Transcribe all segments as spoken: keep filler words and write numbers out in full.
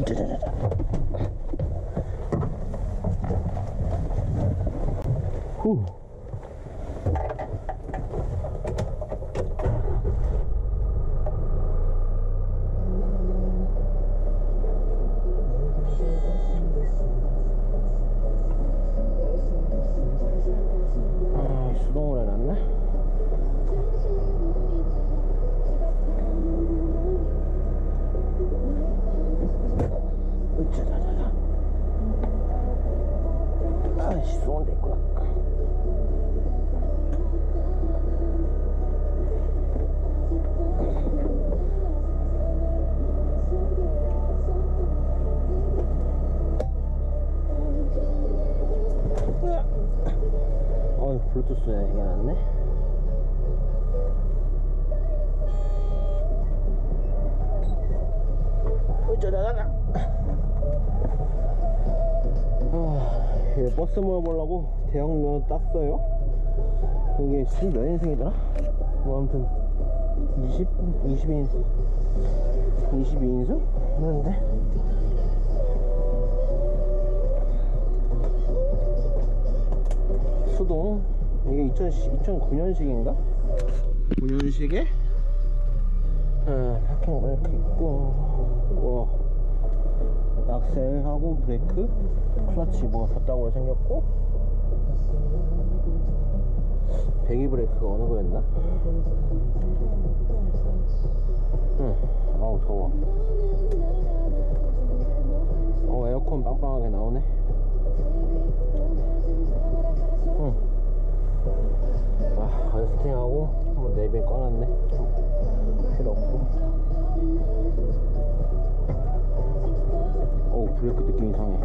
짜자자자. 후. 아, 수동으로 해놨네. 아이씨, 수동으로 돼 있구나. 어이, 블루투스에 해놨네. 으짜자자자. 아, 예, 버스 몰아보려고 대형면허 땄어요. 이게 지금 몇 인승이더라? 뭐 아무튼 이십, 이십이 인승, 이십이 인승? 그런데 수동. 이게 이천구 년식인가? 구 년식에 아, 파킹 브레이크 있고, 와, 악셀하고 브레이크, 클러치 뭐가 덧다구로 생겼고, 배기 브레이크가 어느 거였나? 응. 아우 더워. 어, 에어컨 빵빵하게 나오네. 응. 아, 어스팅하고 뭐 내비 꺼놨네. 필요 없고. 어우, 브레이크 느낌 이상해.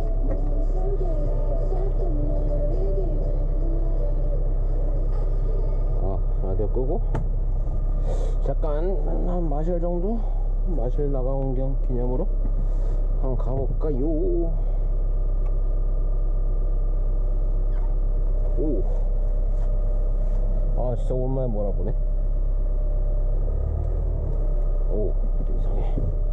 아, 라디오 끄고 잠깐 한 마실 정도? 마실 나가온 겸 기념으로 한번 가볼까요? 오, 아 진짜 오랜만에 몰아보네. 오, 좀 이상해.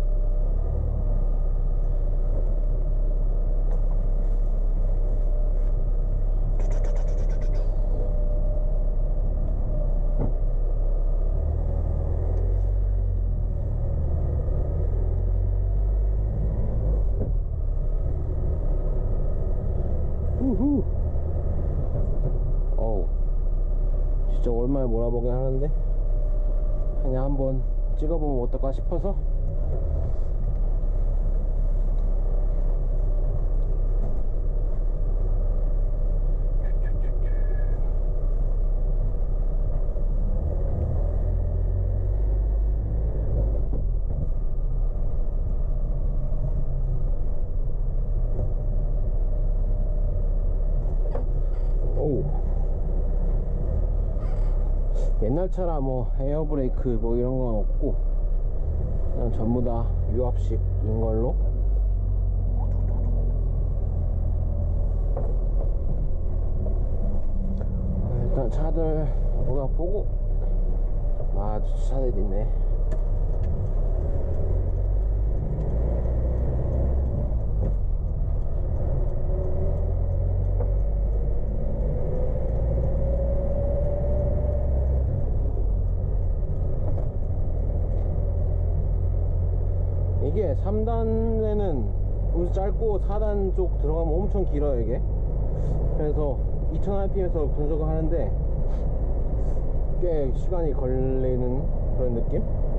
우후. 어우, 진짜 오랜만에 몰아보긴 하는데 그냥 한번 찍어보면 어떨까 싶어서. 옛날 차라 뭐 에어브레이크 뭐 이런 건 없고 그냥 전부 다 유압식인 걸로. 일단 차들 뭐가 보고. 아, 차들이 있네. 이게 삼 단에는 엄청 짧고 사 단 쪽 들어가면 엄청 길어요 이게. 그래서 이천 알피엠에서 분석을 하는데 꽤 시간이 걸리는 그런 느낌?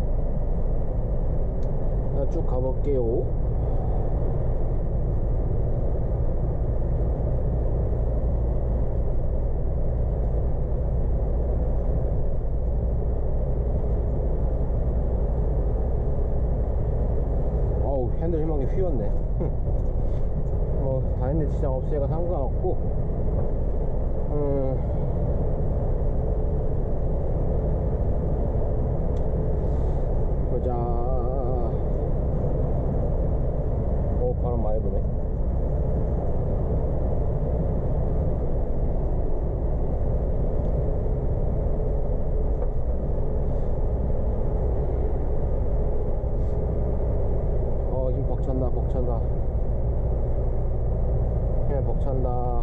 쭉 가볼게요. 핸들 희망이 휘었네. 뭐 다른데 지장 없으니까 상관없고. 음, 보자. 오, 바람 많이 부네. 힘 벅찬다. 벅찬다 벅찬다. 예, 벅찬다.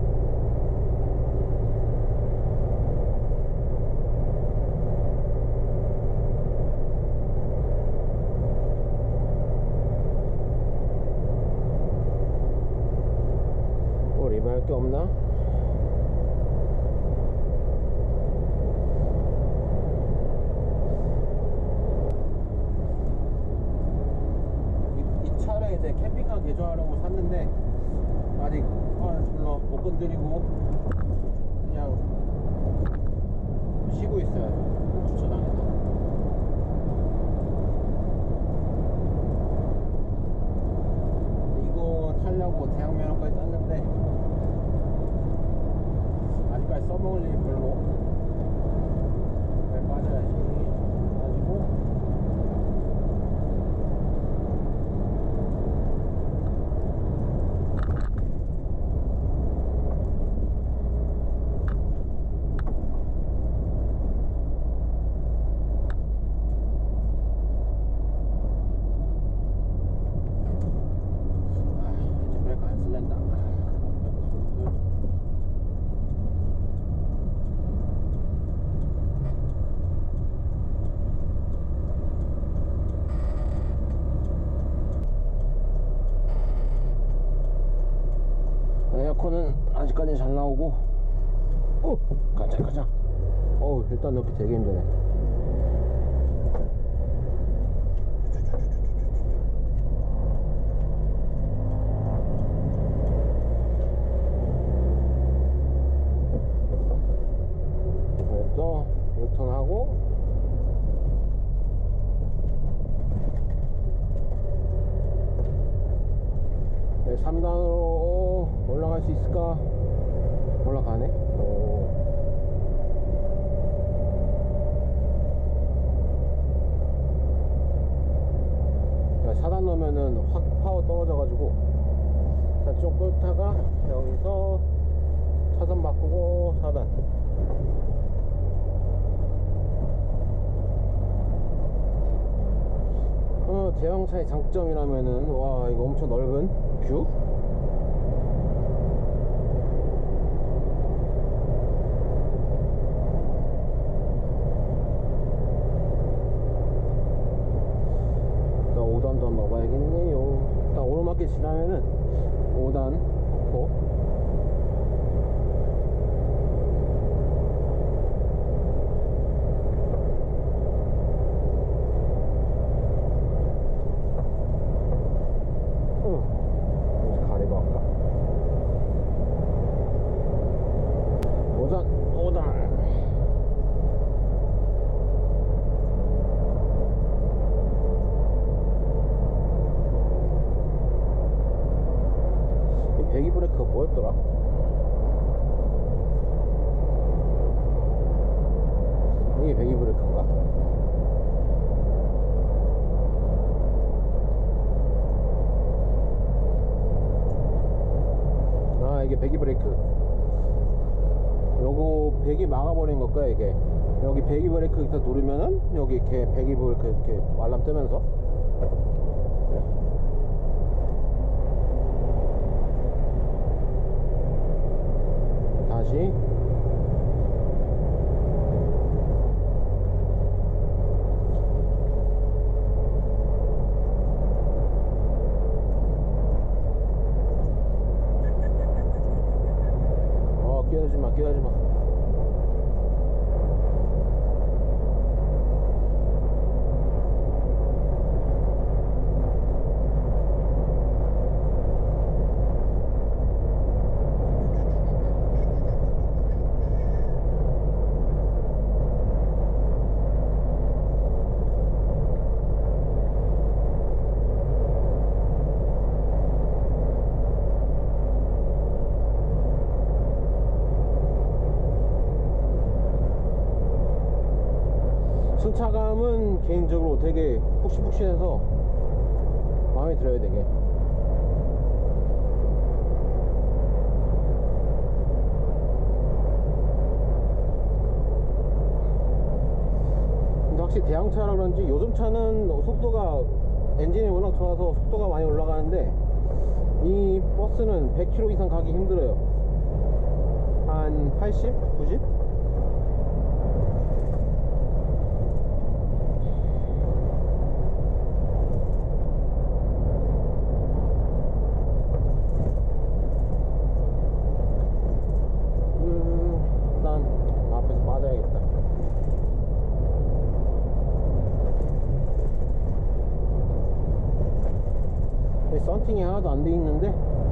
뭐 리뷰할 게 없나? 이제 캠핑카 개조하려고 샀는데 아직 아, 별로 못 건드리고 그냥 쉬고 있어요, 주차장에서. 이거 타려고 대학면허까지 땄는데 아직까지 써먹을 일이 별로. 잘 빠져야지 가지고. 에어컨은 아직까지 잘 나오고. 오! 깜짝깜짝. 어우, 일단 넣기 되게 힘드네. 또 유턴하고 삼 단으로 올라갈 수 있을까? 올라가네? 오. 사 단 넣으면은 확 파워 떨어져가지고 일단 좀 끌다가 여기서 차선 바꾸고 사 단. 어, 대형차의 장점이라면은 와, 이거 엄청 넓은 뷰? 오 단도 한번 넣어봐야겠네요. 일단 오르막길 지나면은 오 단 넣고. 응, 가리고 할까? 오 단, 오 단. 배기 브레이크가 뭐였더라? 이게 배기 브레이크인가? 아, 이게 배기 브레이크. 요거 배기 막아버린 걸까요, 이게? 여기 배기 브레이크 이렇게 누르면은 여기 이렇게 배기 브레이크 이렇게 알람 뜨면서. 다시 어, 끼어들지마 끼어들지마. 승차감은 개인적으로 되게 푹신푹신해서 마음에 들어요, 되게. 근데 확실히 대형차라 그런지 요즘 차는 속도가 엔진이 워낙 좋아서 속도가 많이 올라가는데 이 버스는 백 킬로미터 이상 가기 힘들어요. 한 팔십? 구십? 썬팅이 하나도 안 돼 있는데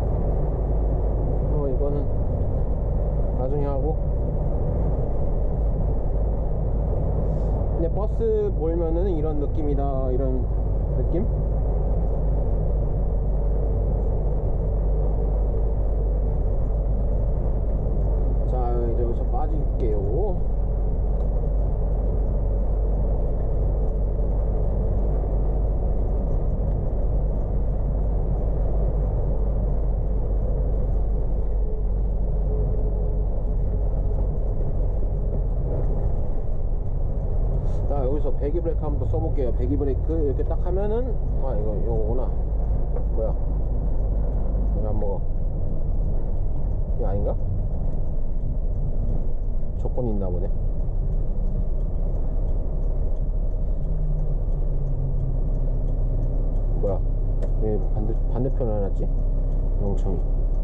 어 이거는 나중에 하고. 근데 버스 몰면은 이런 느낌이다, 이런 느낌? 자 이제 여기서 빠질게요. 여기서 배기 브레이크 한번 더 써볼게요. 배기 브레이크 이렇게 딱 하면은, 아 이거 요거구나. 뭐야, 왜 안 먹어? 이거 아닌가? 조건이 있나 보네. 뭐야, 왜 반대, 반대편을 해놨지? 영청이.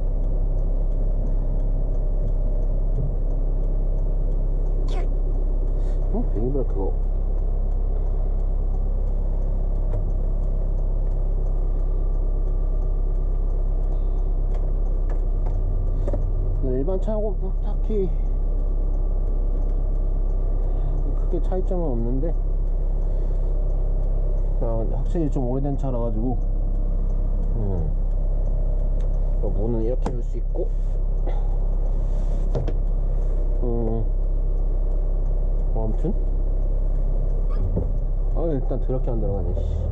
어? 배기 브레이크 그거 일반 차하고 딱히 크게 차이점은 없는데, 확실히 좀 오래된 차라 가지고 음. 문은 이렇게 열 수 있고, 음. 뭐 아무튼 아 일단 더럽게 안 들어가네. 씨.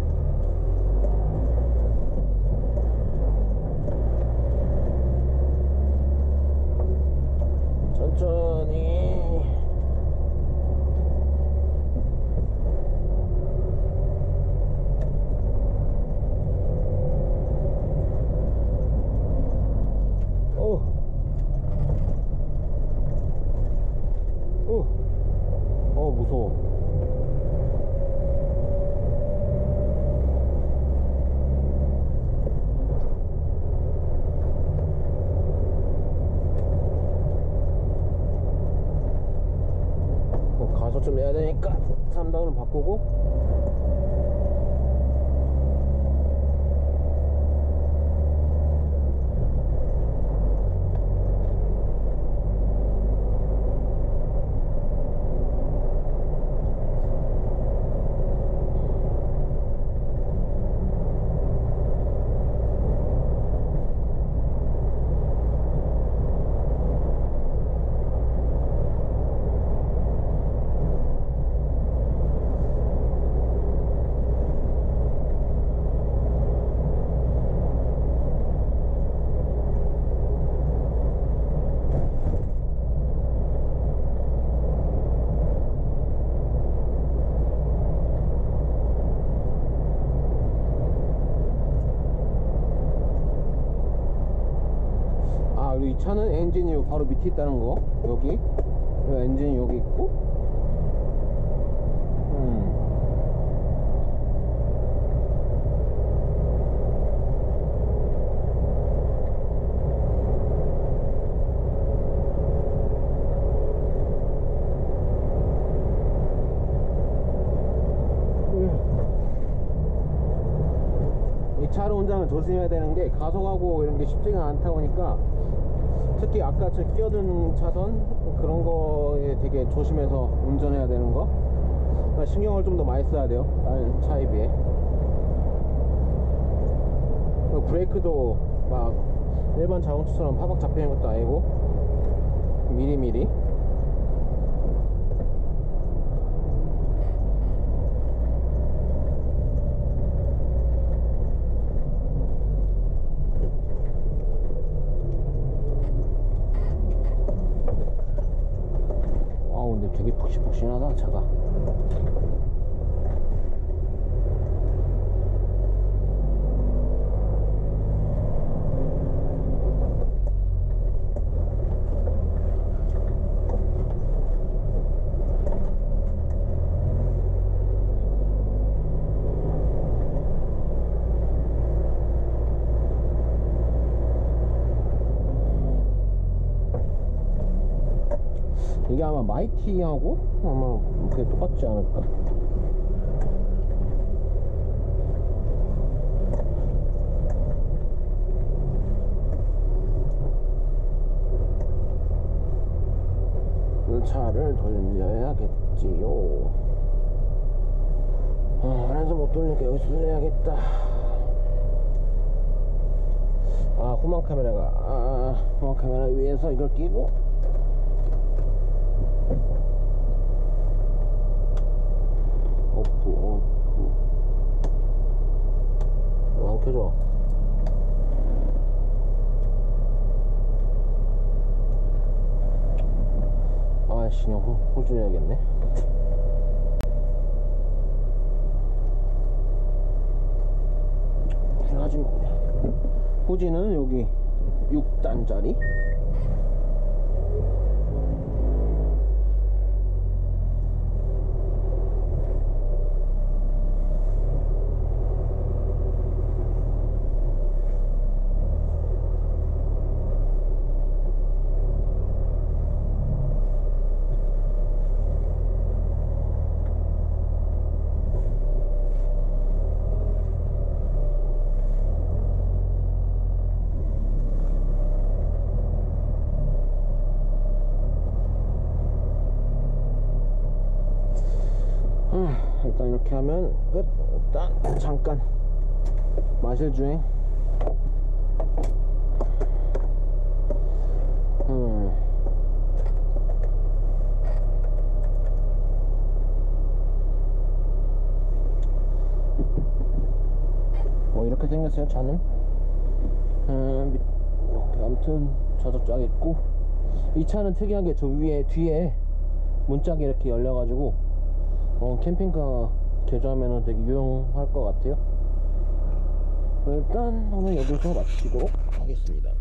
천천히. 어. 어. 어 무서워. 가속 좀 내야 되니까 삼 단으로 바꾸고. 이 차는 엔진이 바로 밑에 있다는 거. 여기 엔진이 여기 있고, 음. 이 차를 운전하면 조심해야 되는 게, 가속하고 이런 게 쉽지가 않다 보니까, 특히 아까 저 끼어드는 차선 그런 거에 되게 조심해서 운전해야 되는 거, 신경을 좀 더 많이 써야 돼요, 다른 차에 비해. 브레이크도 막 일반 자동차처럼 파박 잡히는 것도 아니고 미리미리. 근데 되게 푹신푹신하다 차가. 이게 아마 마이티하고 아마 그게 똑같지 않을까. 차를 돌려야겠지요. 아, 그래서 못 돌리니까 여기서 돌려야겠다. 아, 후방 카메라가, 아, 후방 카메라 위에서 이걸 끼고, 오프, 오프. 어, 안 켜져. 아이씨, 그냥 호, 호주 해야겠네. 그래가지고 호지는 여기 육 단짜리 일단 이렇게 하면 끝. 일단 잠깐 마실 주행. 음. 뭐 이렇게 생겼어요 차는. 음, 아무튼 좌석쫙 있고, 이 차는 특이하게 저 위에 뒤에 문짝이 이렇게 열려가지고 어, 캠핑카 개조하면 되게 유용할 것 같아요. 일단 오늘 여기서 마치도록 하겠습니다.